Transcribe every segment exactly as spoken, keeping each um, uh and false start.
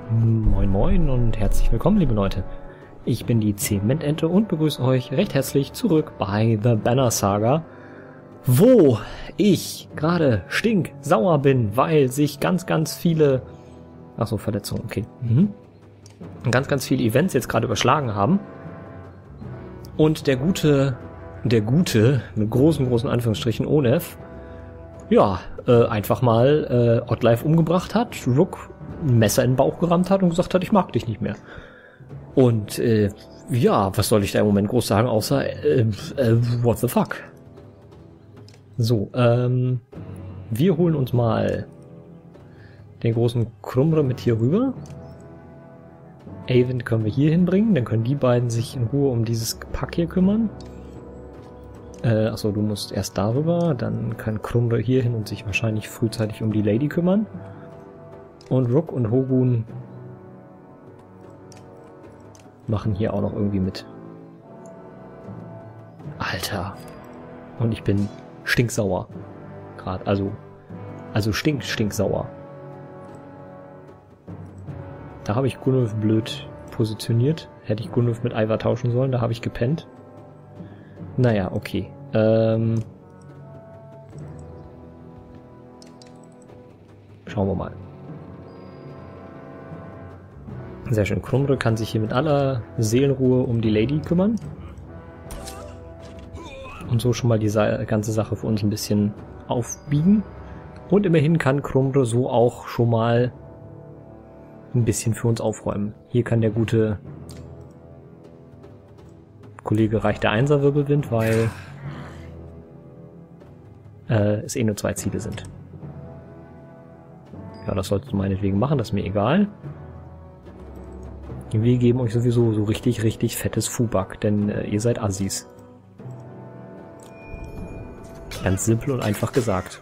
Moin moin und herzlich willkommen, liebe Leute. Ich bin die Zementente und begrüße euch recht herzlich zurück bei The Banner Saga, wo ich gerade stinksauer bin, weil sich ganz, ganz viele... Achso, Verletzungen, okay. Mhm. Ganz, ganz viele Events jetzt gerade überschlagen haben. Und der gute, der gute, mit großen, großen Anführungsstrichen, Onef, ja, äh, einfach mal äh, Oddlife umgebracht hat, Rook ein Messer in den Bauch gerammt hat und gesagt hat, ich mag dich nicht mehr. Und äh, ja, was soll ich da im Moment groß sagen, außer äh, äh, what the fuck. So, ähm, wir holen uns mal den großen Krumre mit hier rüber. Avent können wir hier hinbringen, dann können die beiden sich in Ruhe um dieses Pack hier kümmern. Äh, achso, du musst erst darüber, dann kann Krumre hier hin und sich wahrscheinlich frühzeitig um die Lady kümmern. Und Rook und Hogun machen hier auch noch irgendwie mit. Alter. Und ich bin stinksauer. Gerade, also, also stink, stinksauer. Da habe ich Gunnulf blöd positioniert. Hätte ich Gunnulf mit Ivar tauschen sollen, da habe ich gepennt. Naja, okay. Ähm, schauen wir mal. Sehr schön. Krumre kann sich hier mit aller Seelenruhe um die Lady kümmern. Und so schon mal die ganze Sache für uns ein bisschen aufbiegen. Und immerhin kann Krumre so auch schon mal ein bisschen für uns aufräumen. Hier kann der gute Kollege reicht der Einser-Wirbelwind, weil äh, es eh nur zwei Ziele sind. Ja, das sollst du meinetwegen machen, das ist mir egal. Wir geben euch sowieso so richtig, richtig fettes Fuback, denn äh, ihr seid Assis. Ganz simpel und einfach gesagt.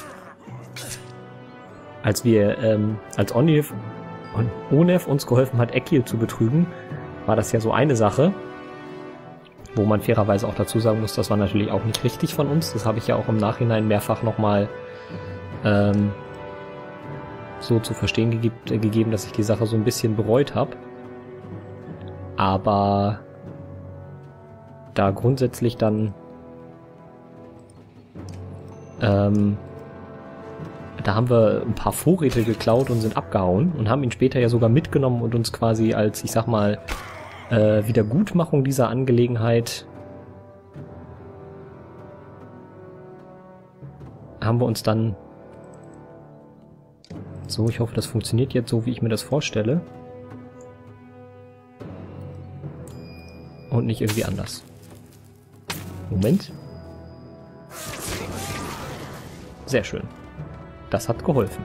Als wir, ähm, als Onef und Onef uns geholfen hat, Ekil zu betrügen, war das ja so eine Sache, wo man fairerweise auch dazu sagen muss, das war natürlich auch nicht richtig von uns. Das habe ich ja auch im Nachhinein mehrfach nochmal ähm, so zu verstehen gegeb, äh, gegeben, dass ich die Sache so ein bisschen bereut habe. Aber da grundsätzlich dann ähm, da haben wir ein paar Vorräte geklaut und sind abgehauen und haben ihn später ja sogar mitgenommen und uns quasi als, ich sag mal, äh, Wiedergutmachung dieser Angelegenheit haben wir uns dann so, ich hoffe, das funktioniert jetzt so, wie ich mir das vorstelle. Und nicht irgendwie anders. Moment. Sehr schön. Das hat geholfen.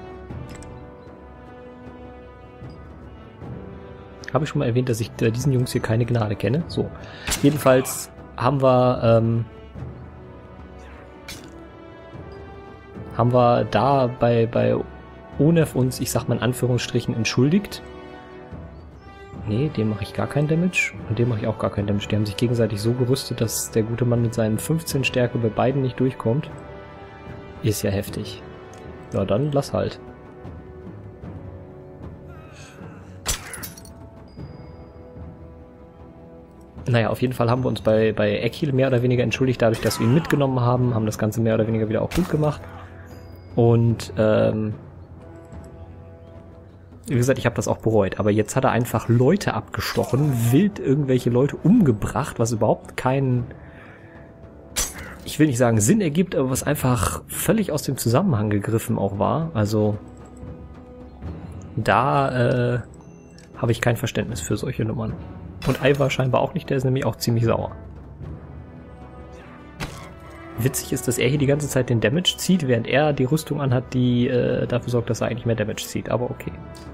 Habe ich schon mal erwähnt, dass ich äh, diesen Jungs hier keine Gnade kenne. So. Jedenfalls haben wir ähm, haben wir da bei, bei Onef uns, ich sag mal in Anführungsstrichen, entschuldigt. Nee, dem mache ich gar keinen Damage und dem mache ich auch gar keinen Damage. Die haben sich gegenseitig so gerüstet, dass der gute Mann mit seinen fünfzehn Stärke bei beiden nicht durchkommt. Ist ja heftig. Ja, dann lass halt. Naja, auf jeden Fall haben wir uns bei, bei Ekil mehr oder weniger entschuldigt, dadurch, dass wir ihn mitgenommen haben, haben das Ganze mehr oder weniger wieder auch gut gemacht. Und, ähm... wie gesagt, ich habe das auch bereut, aber jetzt hat er einfach Leute abgestochen, wild irgendwelche Leute umgebracht, was überhaupt keinen, ich will nicht sagen Sinn ergibt, aber was einfach völlig aus dem Zusammenhang gegriffen auch war. Also da äh, habe ich kein Verständnis für solche Nummern. Und Ivar scheinbar auch nicht, der ist nämlich auch ziemlich sauer. Witzig ist, dass er hier die ganze Zeit den Damage zieht, während er die Rüstung anhat, die äh, dafür sorgt, dass er eigentlich mehr Damage zieht, aber okay.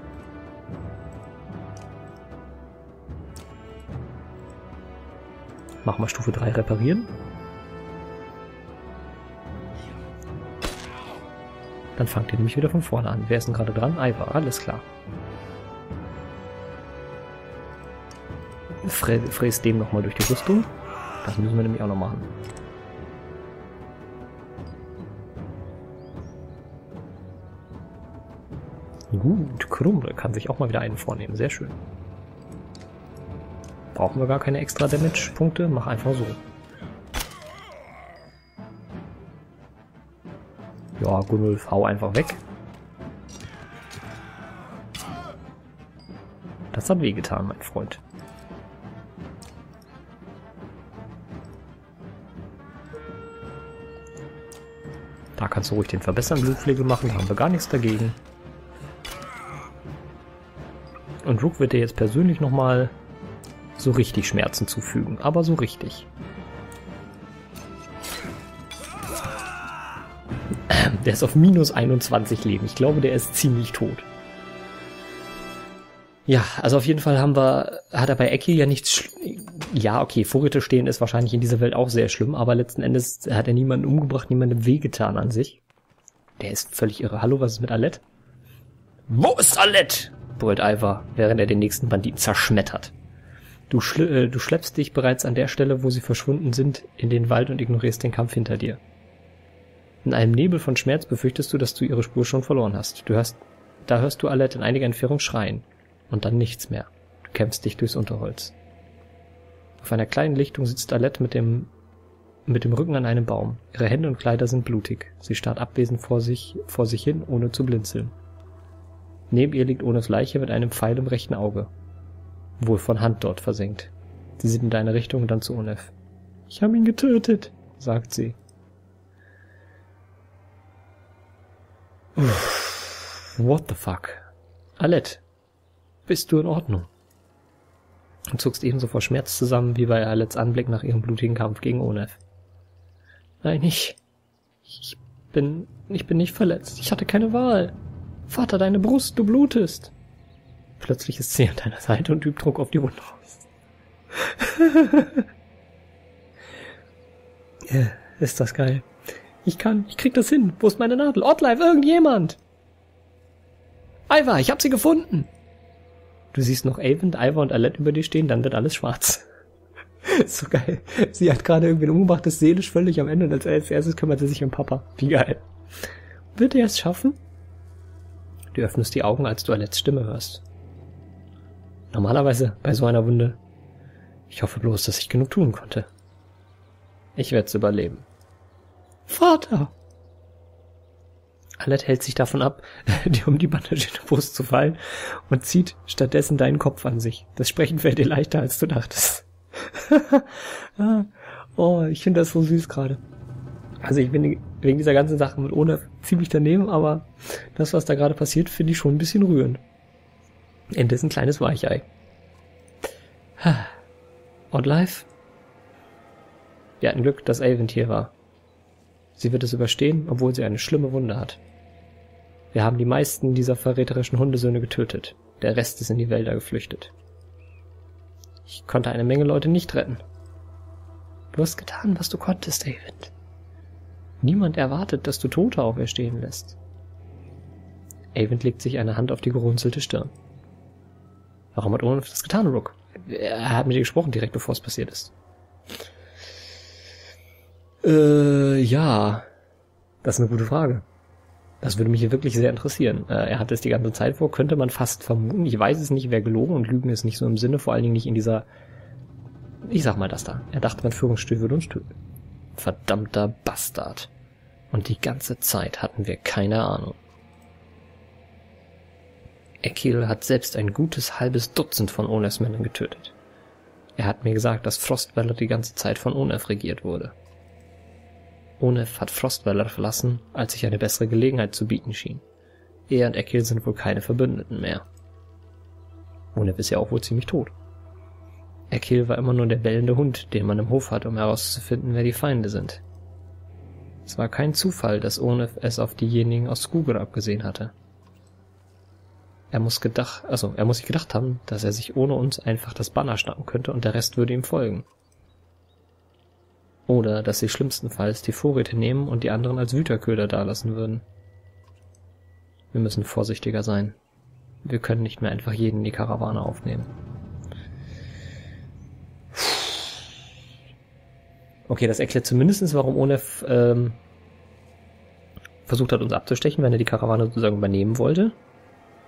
Machen wir Stufe drei reparieren. Dann fangt ihr nämlich wieder von vorne an. Wer ist denn gerade dran? Ivar, alles klar. Fre fräst dem nochmal durch die Rüstung. Das müssen wir nämlich auch noch machen. Gut, Krumre kann sich auch mal wieder einen vornehmen. Sehr schön. Brauchen wir gar keine extra Damage-Punkte. Mach einfach so. Ja, Gunnulf, hau einfach weg. Das hat wehgetan, mein Freund. Da kannst du ruhig den Verbessern Blutpflege machen, da haben wir gar nichts dagegen. Und Rook wird dir jetzt persönlich nochmal so richtig Schmerzen zufügen, aber so richtig. Der ist auf minus einundzwanzig Leben. Ich glaube, der ist ziemlich tot. Ja, also auf jeden Fall haben wir, hat er bei Ekil ja nichts, ja okay, Vorräte stehen ist wahrscheinlich in dieser Welt auch sehr schlimm, aber letzten Endes hat er niemanden umgebracht, niemandem wehgetan an sich. Der ist völlig irre. Hallo, was ist mit Alette? Wo ist Alette? Brüllt Ivar, während er den nächsten Banditen zerschmettert. Du, schl äh, du schleppst dich bereits an der Stelle, wo sie verschwunden sind, in den Wald und ignorierst den Kampf hinter dir. In einem Nebel von Schmerz befürchtest du, dass du ihre Spur schon verloren hast. Du hörst, da hörst du Alette in einiger Entfernung schreien. Und dann nichts mehr. Du kämpfst dich durchs Unterholz. Auf einer kleinen Lichtung sitzt Alette mit dem, mit dem Rücken an einem Baum. Ihre Hände und Kleider sind blutig. Sie starrt abwesend vor sich, vor sich hin, ohne zu blinzeln. Neben ihr liegt Onefs Leiche mit einem Pfeil im rechten Auge. Wohl von Hand dort versenkt. Sie sieht in deine Richtung und dann zu Onef. Ich habe ihn getötet, sagt sie. Uff, what the fuck? Alette, bist du in Ordnung? Du zuckst ebenso vor Schmerz zusammen, wie bei Alettes Anblick nach ihrem blutigen Kampf gegen Onef. Nein, ich... Ich bin... Ich bin nicht verletzt. Ich hatte keine Wahl. Vater, deine Brust, du blutest. Plötzlich ist sie an deiner Seite und übt Druck auf die Wunde aus. Ja, ist das geil. Ich kann, ich krieg das hin. Wo ist meine Nadel? Ottleif, irgendjemand! Ivar, ich hab sie gefunden! Du siehst noch Eyvind, Ivar und Alette über dir stehen, dann wird alles schwarz. Ist so geil. Sie hat gerade irgendwie ein umgebracht, ist seelisch völlig am Ende und als erstes kümmert sie sich um Papa. Wie geil. Wird er es schaffen? Du öffnest die Augen, als du Alettes Stimme hörst. Normalerweise bei so einer Wunde. Ich hoffe bloß, dass ich genug tun konnte. Ich werde es überleben. Vater! Alette hält sich davon ab, dir um die bandagierte Brust zu fallen und zieht stattdessen deinen Kopf an sich. Das Sprechen fällt dir leichter, als du dachtest. Oh, ich finde das so süß gerade. Also ich bin wegen dieser ganzen Sache mit Onef ziemlich daneben, aber das, was da gerade passiert, finde ich schon ein bisschen rührend. Ende ist ein kleines Weichei. Ottleif? Wir hatten Glück, dass Eyvind hier war. Sie wird es überstehen, obwohl sie eine schlimme Wunde hat. Wir haben die meisten dieser verräterischen Hundesöhne getötet. Der Rest ist in die Wälder geflüchtet. Ich konnte eine Menge Leute nicht retten. Du hast getan, was du konntest, Eyvind. Niemand erwartet, dass du Tote auferstehen lässt. Eyvind legt sich eine Hand auf die gerunzelte Stirn. Warum hat Onef das getan, Rook? Er hat mit dir gesprochen, direkt bevor es passiert ist. Äh, ja. Das ist eine gute Frage. Das würde mich hier wirklich sehr interessieren. Äh, er hat es die ganze Zeit vor, könnte man fast vermuten. Ich weiß es nicht, wer gelogen und Lügen ist nicht so im Sinne, vor allen Dingen nicht in dieser... Ich sag mal das da. Er dachte, mein Führungsstil würde uns töten. Verdammter Bastard. Und die ganze Zeit hatten wir keine Ahnung. Ekil hat selbst ein gutes halbes Dutzend von Onefs Männern getötet. Er hat mir gesagt, dass Frostweller die ganze Zeit von Onef regiert wurde. Onef hat Frostweller verlassen, als sich eine bessere Gelegenheit zu bieten schien. Er und Ekil sind wohl keine Verbündeten mehr. Onef ist ja auch wohl ziemlich tot. Ekil war immer nur der bellende Hund, den man im Hof hat, um herauszufinden, wer die Feinde sind. Es war kein Zufall, dass Onef es auf diejenigen aus Skugr abgesehen hatte. Er muss gedacht, also er muss sich gedacht haben, dass er sich ohne uns einfach das Banner schnappen könnte und der Rest würde ihm folgen. Oder dass sie schlimmstenfalls die Vorräte nehmen und die anderen als Wüterköder dalassen würden. Wir müssen vorsichtiger sein. Wir können nicht mehr einfach jeden in die Karawane aufnehmen. Okay, das erklärt zumindest, warum Onef ähm, versucht hat, uns abzustechen, wenn er die Karawane sozusagen übernehmen wollte.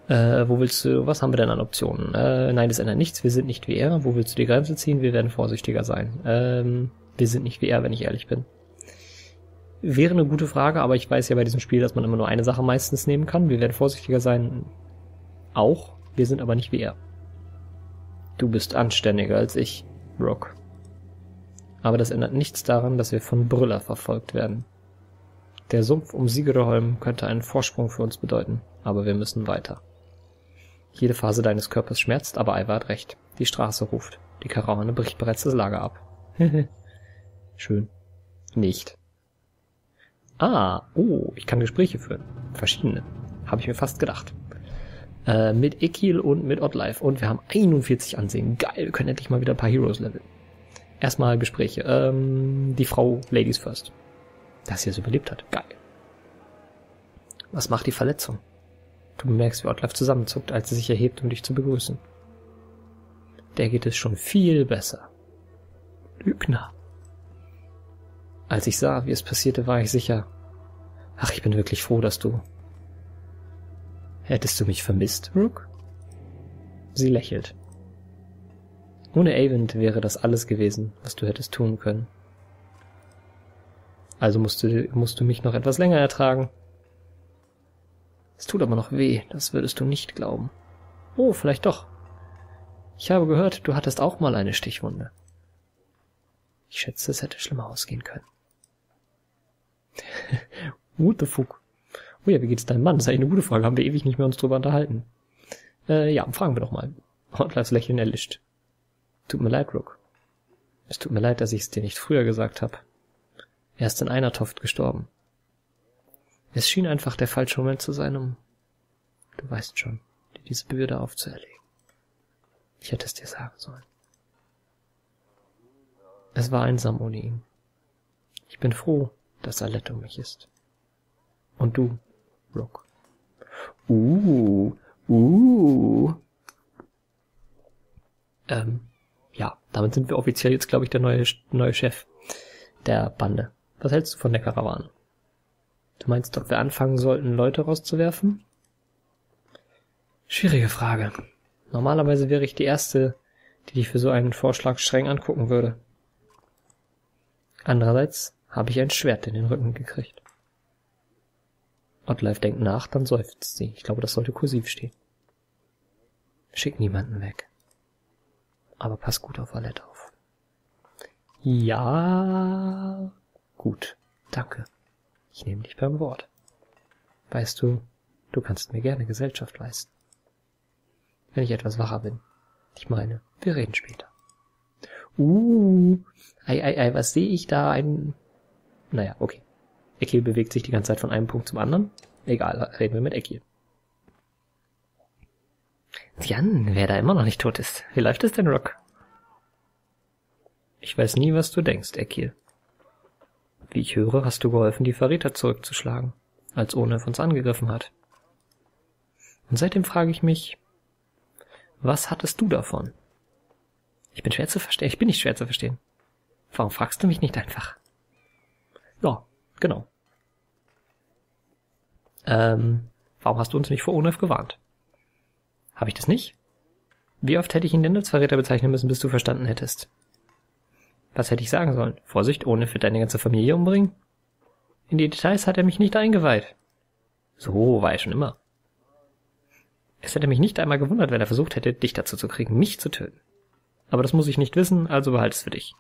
Äh, wo willst du, was haben wir denn an Optionen? Äh, nein, das ändert nichts, wir sind nicht wie er. Wo willst du die Grenze ziehen? Wir werden vorsichtiger sein. Ähm, wir sind nicht wie er, wenn ich ehrlich bin. Wäre eine gute Frage, aber ich weiß ja bei diesem Spiel, dass man immer nur eine Sache meistens nehmen kann. Wir werden vorsichtiger sein. Auch. Wir sind aber nicht wie er. Du bist anständiger als ich, Rook. Aber das ändert nichts daran, dass wir von Brüller verfolgt werden. Der Sumpf um Siegederholm könnte einen Vorsprung für uns bedeuten, aber wir müssen weiter. Jede Phase deines Körpers schmerzt, aber Ivar hat recht. Die Straße ruft. Die Karawane bricht bereits das Lager ab. Schön. Nicht. Ah, oh, ich kann Gespräche führen. Verschiedene. Habe ich mir fast gedacht. Äh, mit Ekil und mit Oddlife. Und wir haben einundvierzig Ansehen. Geil, wir können endlich mal wieder ein paar Heroes leveln. Erstmal Gespräche. Ähm, die Frau Ladies First. Dass sie es überlebt hat. Geil. Was macht die Verletzung? Du bemerkst, wie Oddlife zusammenzuckt, als sie sich erhebt, um dich zu begrüßen. Der geht es schon viel besser. Lügner. Als ich sah, wie es passierte, war ich sicher. Ach, ich bin wirklich froh, dass du... Hättest du mich vermisst, Rook? Sie lächelt. Ohne Eyvind wäre das alles gewesen, was du hättest tun können. Also musst du, musst du mich noch etwas länger ertragen. Es tut aber noch weh, das würdest du nicht glauben. Oh, vielleicht doch. Ich habe gehört, du hattest auch mal eine Stichwunde. Ich schätze, es hätte schlimmer ausgehen können. What the fuck? Oh ja, wie geht's deinem Mann? Das ist eigentlich eine gute Frage. Haben wir ewig nicht mehr uns drüber unterhalten. Äh, ja, fragen wir doch mal. Oddlifes Lächeln erlischt. Tut mir leid, Rook. Es tut mir leid, dass ich es dir nicht früher gesagt habe. Er ist in einer Toft gestorben. Es schien einfach der falsche Moment zu sein, um, du weißt schon, dir diese Bürde aufzuerlegen. Ich hätte es dir sagen sollen. Es war einsam ohne ihn. Ich bin froh, dass Alette um mich ist. Und du, Rook. Uh, uh. Ähm, ja, damit sind wir offiziell jetzt, glaube ich, der neue, neue Chef der Bande. Was hältst du von der Karawane? Du meinst, ob wir anfangen sollten, Leute rauszuwerfen? Schwierige Frage. Normalerweise wäre ich die Erste, die dich für so einen Vorschlag streng angucken würde. Andererseits habe ich ein Schwert in den Rücken gekriegt. Oddlife denkt nach, dann seufzt sie. Ich glaube, das sollte kursiv stehen. Schick niemanden weg. Aber pass gut auf Alette auf. Ja, gut, danke. Ich nehme dich beim Wort. Weißt du, du kannst mir gerne Gesellschaft leisten. Wenn ich etwas wacher bin. Ich meine, wir reden später. Uh, ei, ei, ei, was sehe ich da? Ein... Naja, okay. Ekil bewegt sich die ganze Zeit von einem Punkt zum anderen. Egal, reden wir mit Ekil. Jan, wer da immer noch nicht tot ist. Wie läuft es denn, Rook? Ich weiß nie, was du denkst, Ekil. Wie ich höre, hast du geholfen, die Verräter zurückzuschlagen, als Onef uns angegriffen hat. Und seitdem frage ich mich, was hattest du davon? Ich bin schwer zu verstehen. Ich bin nicht schwer zu verstehen. Warum fragst du mich nicht einfach? Ja, genau. Ähm, warum hast du uns nicht vor Onef gewarnt? Habe ich das nicht? Wie oft hätte ich ihn denn als Verräter bezeichnen müssen, bis du verstanden hättest? Was hätte ich sagen sollen? Vorsicht, Onef wird deine ganze Familie umbringen? In die Details hat er mich nicht eingeweiht. So war er schon immer. Es hätte mich nicht einmal gewundert, wenn er versucht hätte, dich dazu zu kriegen, mich zu töten. Aber das muss ich nicht wissen, also behalte es für dich.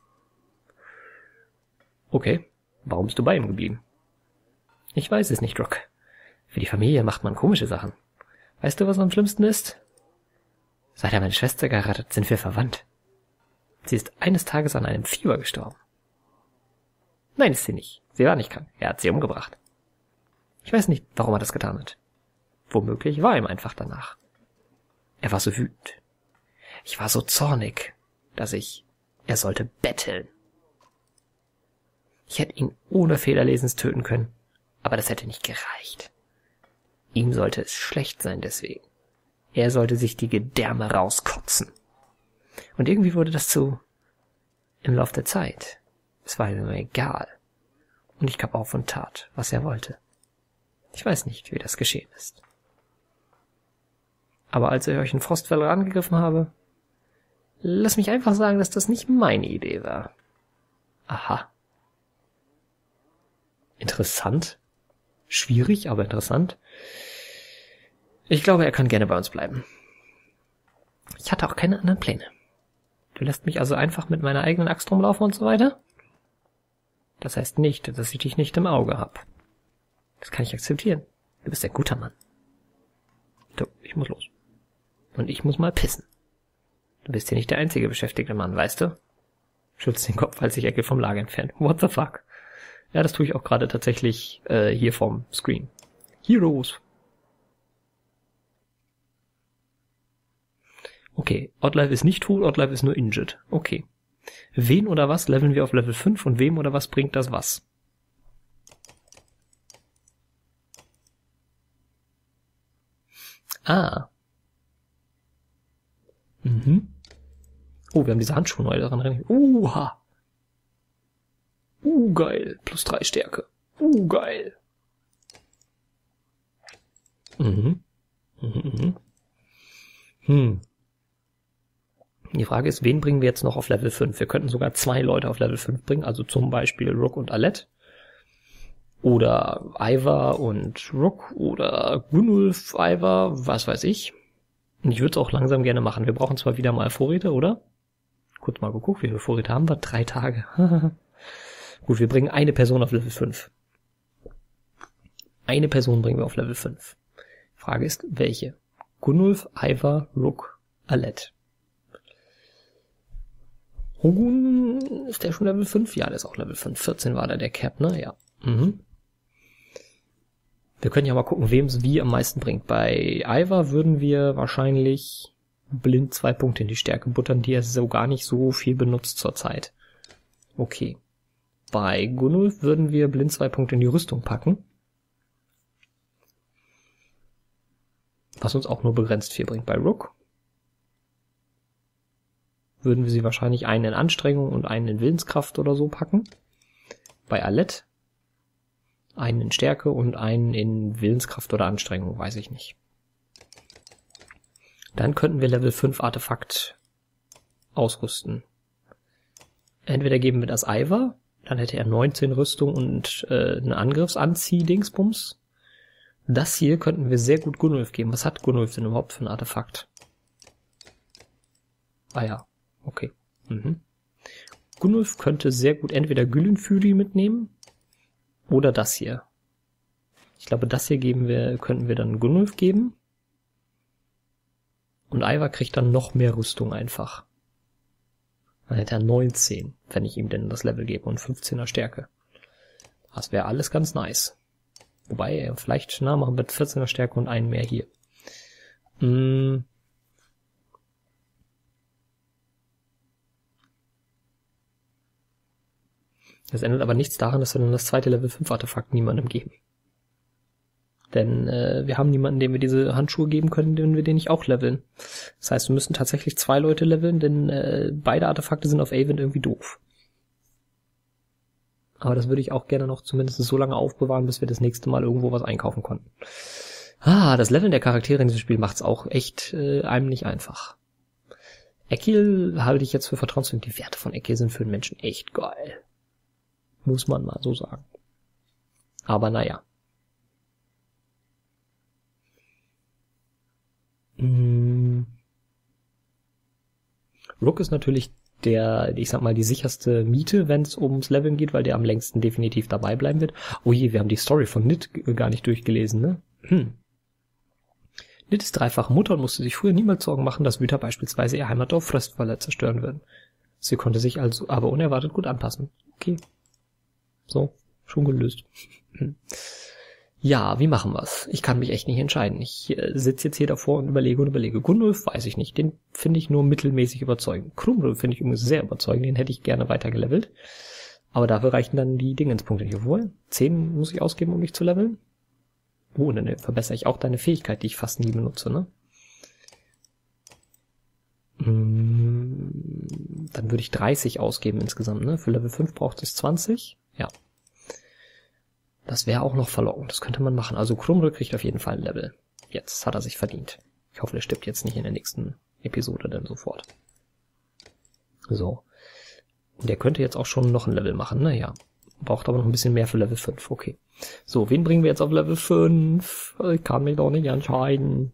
Okay, warum bist du bei ihm geblieben? Ich weiß es nicht, Rook. Für die Familie macht man komische Sachen. Weißt du, was am schlimmsten ist? Seit er meine Schwester geheiratet, sind wir verwandt. Sie ist eines Tages an einem Fieber gestorben. Nein, ist sie nicht. Sie war nicht krank. Er hat sie umgebracht. Ich weiß nicht, warum er das getan hat. Womöglich war ihm einfach danach. Er war so wütend. Ich war so zornig, dass ich... Er sollte betteln. Ich hätte ihn ohne Fehlerlesens töten können, aber das hätte nicht gereicht. Ihm sollte es schlecht sein deswegen. Er sollte sich die Gedärme rauskotzen. Und irgendwie wurde das zu... Im Lauf der Zeit. Es war ihm nur egal. Und ich gab auf und tat, was er wollte. Ich weiß nicht, wie das geschehen ist. Aber als ich euch in Frostfälle angegriffen habe, lass mich einfach sagen, dass das nicht meine Idee war. Aha. Interessant. Schwierig, aber interessant. Ich glaube, er kann gerne bei uns bleiben. Ich hatte auch keine anderen Pläne. Du lässt mich also einfach mit meiner eigenen Axt rumlaufen und so weiter? Das heißt nicht, dass ich dich nicht im Auge hab. Das kann ich akzeptieren. Du bist ein guter Mann. Du, ich muss los. Und ich muss mal pissen. Du bist hier nicht der einzige beschäftigte Mann, weißt du? Schützt den Kopf, als sich Ecke vom Lager entfernt. What the fuck? Ja, das tue ich auch gerade tatsächlich äh, hier vom Screen. Heroes. Okay, Oddlife ist nicht tot, Oddlife ist nur injured. Okay. Wen oder was leveln wir auf Level fünf und wem oder was bringt das was? Ah. Mhm. Oh, wir haben diese Handschuhe neu daran rein. Uha. Uh, geil. Plus drei Stärke. Uh, geil. Mhm. Mhm, mhm. Hm. Die Frage ist, wen bringen wir jetzt noch auf Level fünf? Wir könnten sogar zwei Leute auf Level fünf bringen, also zum Beispiel Rook und Alette. Oder Ivar und Rook oder Gunnulf, Ivar, was weiß ich. Und ich würde es auch langsam gerne machen. Wir brauchen zwar wieder mal Vorräte, oder? Kurz mal geguckt, wie viele Vorräte haben wir? Drei Tage. Gut, wir bringen eine Person auf Level fünf. Eine Person bringen wir auf Level fünf. Frage ist, welche? Gunnulf, Ivar, Rook, Alette. Hogun, ist der schon Level fünf? Ja, der ist auch Level fünf. vierzehn war da der Cap, ne? Ja. Mhm. Wir können ja mal gucken, wem es wie am meisten bringt. Bei Ivar würden wir wahrscheinlich blind zwei Punkte in die Stärke buttern, die er so gar nicht so viel benutzt zurzeit. Okay. Bei Gunnulf würden wir blind zwei Punkte in die Rüstung packen. Was uns auch nur begrenzt viel bringt. Bei Rook würden wir sie wahrscheinlich einen in Anstrengung und einen in Willenskraft oder so packen. Bei Alette einen in Stärke und einen in Willenskraft oder Anstrengung, weiß ich nicht. Dann könnten wir Level fünf Artefakt ausrüsten. Entweder geben wir das Ivar, dann hätte er neunzehn Rüstung und äh, eine Angriffsanzieh-Dingsbums. Das hier könnten wir sehr gut Gunnulf geben. Was hat Gunnulf denn überhaupt für ein Artefakt? Ah ja, okay. Mhm. Gunnulf könnte sehr gut entweder Gyllenfüli mitnehmen oder das hier. Ich glaube, das hier geben wir, könnten wir dann Gunnulf geben. Und Ivar kriegt dann noch mehr Rüstung einfach. Dann hätte er neunzehn, wenn ich ihm denn das Level gebe, und fünfzehner Stärke. Das wäre alles ganz nice. Wobei, vielleicht na, machen wir vierzehner Stärke und einen mehr hier. Hm. Das ändert aber nichts daran, dass wir dann das zweite Level fünf Artefakt niemandem geben. Denn äh, wir haben niemanden, dem wir diese Handschuhe geben können, den wir den nicht auch leveln. Das heißt, wir müssen tatsächlich zwei Leute leveln, denn äh, beide Artefakte sind auf Avent irgendwie doof. Aber das würde ich auch gerne noch zumindest so lange aufbewahren, bis wir das nächste Mal irgendwo was einkaufen konnten. Ah, das Leveln der Charaktere in diesem Spiel macht's auch echt äh, einem nicht einfach. Ekil halte ich jetzt für vertrauenswürdig. Die Werte von Ekil sind für den Menschen echt geil. Muss man mal so sagen. Aber naja. Hm. Rook ist natürlich der, ich sag mal, die sicherste Miete, wenn es ums Leveln geht, weil der am längsten definitiv dabei bleiben wird. Oh je, wir haben die Story von Nid gar nicht durchgelesen, ne? Hm. Nid ist dreifache Mutter und musste sich früher niemals Sorgen machen, dass Wüter beispielsweise ihr Heimatdorf Frostfälle zerstören würden. Sie konnte sich also aber unerwartet gut anpassen. Okay. So, schon gelöst. Ja, wie machen wir's? Ich kann mich echt nicht entscheiden. Ich äh, sitze jetzt hier davor und überlege und überlege. Gunnulf weiß ich nicht. Den finde ich nur mittelmäßig überzeugend. Krumrulf finde ich übrigens sehr überzeugend. Den hätte ich gerne weiter gelevelt. Aber dafür reichen dann die Dingenspunkte nicht. Obwohl, zehn muss ich ausgeben, um dich zu leveln. Oh, und dann verbessere ich auch deine Fähigkeit, die ich fast nie benutze, ne? Mm, dann würde ich dreißig ausgeben insgesamt, ne? Für Level fünf braucht es zwanzig. Ja. Das wäre auch noch verlockend. Das könnte man machen. Also Krumrück kriegt auf jeden Fall ein Level. Jetzt hat er sich verdient. Ich hoffe, der stirbt jetzt nicht in der nächsten Episode dann sofort. So. Der könnte jetzt auch schon noch ein Level machen, naja. Braucht aber noch ein bisschen mehr für Level fünf, okay. So, wen bringen wir jetzt auf Level fünf? Ich kann mich doch nicht entscheiden.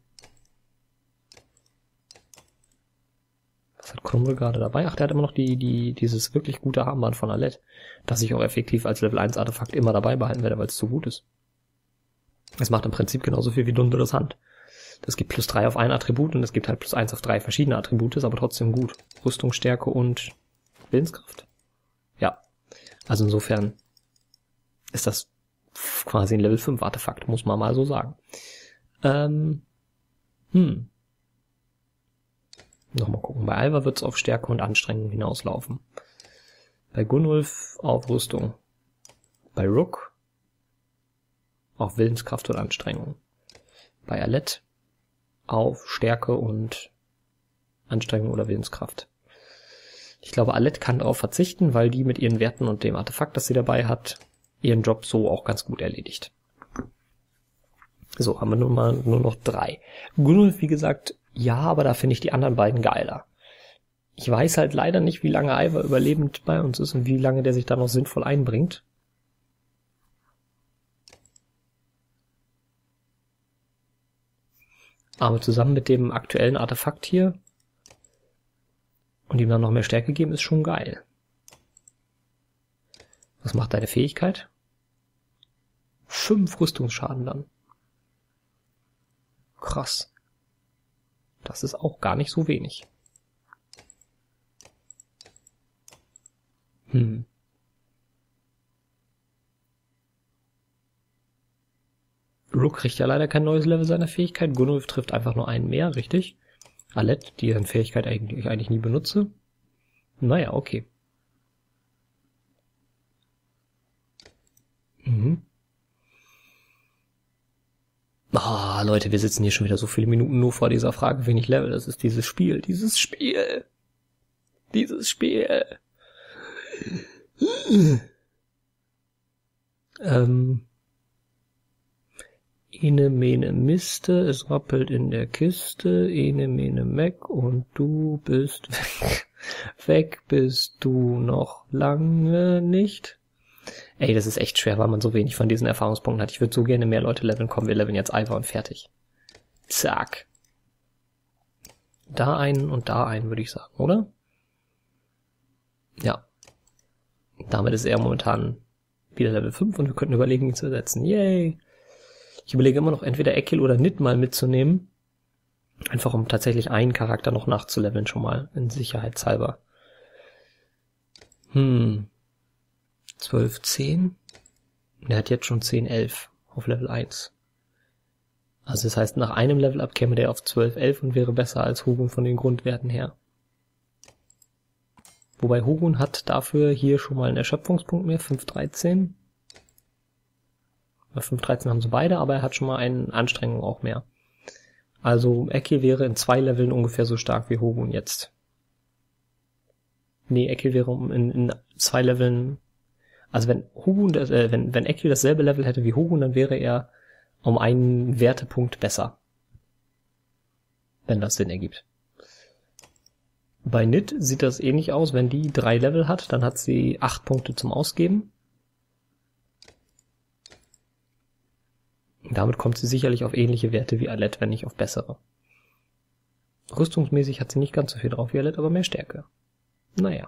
Was hat Cromwell gerade dabei? Ach, der hat immer noch die, die, dieses wirklich gute Armband von Alette, das ich auch effektiv als Level eins Artefakt immer dabei behalten werde, weil es zu gut ist. Es macht im Prinzip genauso viel wie Dunderes Hand. Das gibt plus drei auf ein Attribut und es gibt halt plus eins auf drei verschiedene Attribute, ist aber trotzdem gut. Rüstung, Stärke und Willenskraft. Ja. Also insofern ist das quasi ein Level fünf Artefakt, muss man mal so sagen. Ähm, hm. Nochmal gucken. Bei Alva wird es auf Stärke und Anstrengung hinauslaufen. Bei Gunnulf auf Rüstung. Bei Rook auf Willenskraft und Anstrengung. Bei Alette auf Stärke und Anstrengung oder Willenskraft. Ich glaube, Alette kann darauf verzichten, weil die mit ihren Werten und dem Artefakt, das sie dabei hat, ihren Job so auch ganz gut erledigt. So, haben wir nun mal nur noch drei. Gunnulf, wie gesagt, ja, aber da finde ich die anderen beiden geiler. Ich weiß halt leider nicht, wie lange Ivar überlebend bei uns ist und wie lange der sich da noch sinnvoll einbringt. Aber zusammen mit dem aktuellen Artefakt hier und ihm dann noch mehr Stärke geben, ist schon geil. Was macht deine Fähigkeit? Fünf Rüstungsschaden dann. Krass. Das ist auch gar nicht so wenig. Hm. Rook kriegt ja leider kein neues Level seiner Fähigkeit. Gunnulf trifft einfach nur einen mehr, richtig? Alette, die ihren Fähigkeit eigentlich, eigentlich nie benutze. Naja, okay. Mhm. Ah, Leute, wir sitzen hier schon wieder so viele Minuten nur vor dieser Frage, wenig Level. Das ist dieses Spiel, dieses Spiel. Dieses Spiel. ähm... Ene mene Miste, es rappelt in der Kiste, ene mene Meck und du bist weg. Weg bist du noch lange nicht. Ey, das ist echt schwer, weil man so wenig von diesen Erfahrungspunkten hat. Ich würde so gerne mehr Leute leveln. Komm, wir leveln jetzt Ivar und fertig. Zack. Da einen und da einen, würde ich sagen, oder? Ja. Damit ist er momentan wieder Level fünf und wir könnten überlegen, ihn zu ersetzen. Yay! Ich überlege immer noch, entweder Ekil oder Nid mal mitzunehmen. Einfach um tatsächlich einen Charakter noch nachzuleveln schon mal, in sicherheitshalber. Hm. zwölf, zehn? Der hat jetzt schon zehn, elf auf Level eins. Also das heißt, nach einem Level-Up käme der auf zwölf, elf und wäre besser als Hugun von den Grundwerten her. Wobei Hugun hat dafür hier schon mal einen Erschöpfungspunkt mehr, fünf, dreizehn. Bei fünf, dreizehn haben sie beide, aber er hat schon mal eine Anstrengung auch mehr. Also Ekil wäre in zwei Leveln ungefähr so stark wie Hugun jetzt. Nee, Ekil wäre in, in zwei Leveln... Also wenn Hugun, äh, wenn, wenn Ekil dasselbe Level hätte wie Hugun, dann wäre er um einen Wertepunkt besser. Wenn das Sinn ergibt. Bei Nid sieht das ähnlich aus, wenn die drei Level hat, dann hat sie acht Punkte zum Ausgeben. Damit kommt sie sicherlich auf ähnliche Werte wie Alette, wenn nicht auf bessere. Rüstungsmäßig hat sie nicht ganz so viel drauf wie Alette, aber mehr Stärke. Naja.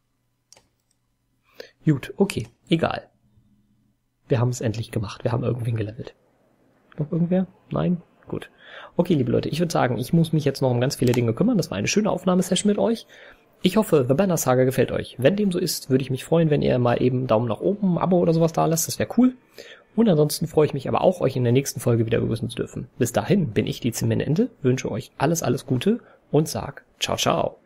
Gut, okay, egal. Wir haben es endlich gemacht, wir haben irgendwen gelevelt. Noch irgendwer? Nein? Gut. Okay, liebe Leute, ich würde sagen, ich muss mich jetzt noch um ganz viele Dinge kümmern. Das war eine schöne Aufnahmesession mit euch. Ich hoffe, The Banner Saga gefällt euch. Wenn dem so ist, würde ich mich freuen, wenn ihr mal eben Daumen nach oben, Abo oder sowas da lasst. Das wäre cool. Und ansonsten freue ich mich aber auch, euch in der nächsten Folge wieder begrüßen zu dürfen. Bis dahin bin ich die Zementente, wünsche euch alles, alles Gute und sag ciao, ciao.